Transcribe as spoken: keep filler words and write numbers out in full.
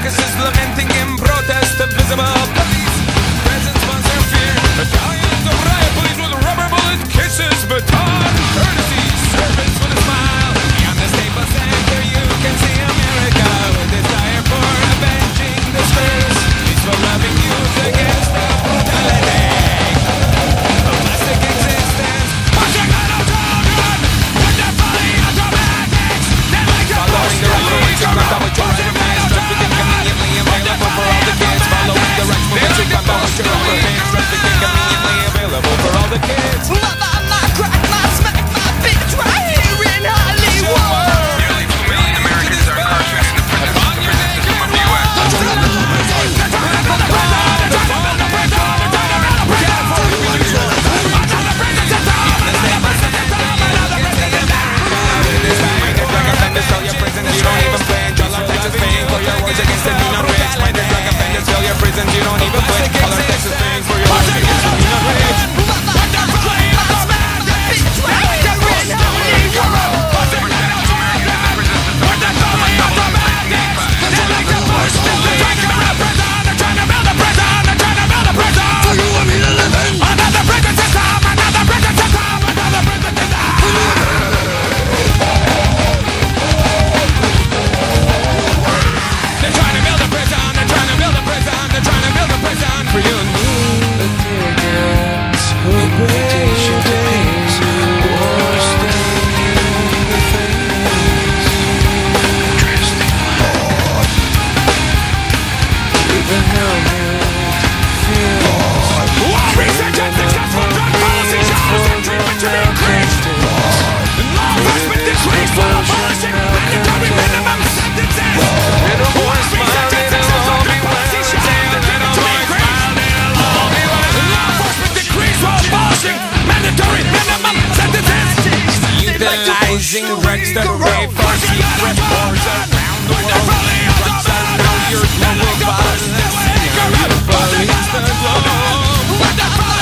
carcasses lamenting in protest of visible police. Presence sponsor fear. Battalions of riot police with rubber bullet kisses, baton courtesy, servants with a smile. Beyond the Staples Center, you can see America with desire for avenging the scourge. Peaceful loving youth against the brutality of plastic existence. Pushing little children with their fully automatics. Then like a following the right movement, you come down with your right hands. Trafficking conveniently available for all the kids. Following the right movement, you come down with your right hands. Trafficking conveniently available for all the kids. Mother, my crack, my smack, my bitch right here in Hollywood. Nearly two million Americans are incarcerated in the prison system of the U S Fill your prisons, you don't even plan. All our taxes paying for your wars against the mean and rich. Minor drug offenders, fill your prisons, you don't even plan. All our taxes paying for your wars against the mean and rich. Utilizing drugs that pay for secret wars around the world. Drugs are now your global violence. Now you police the globe.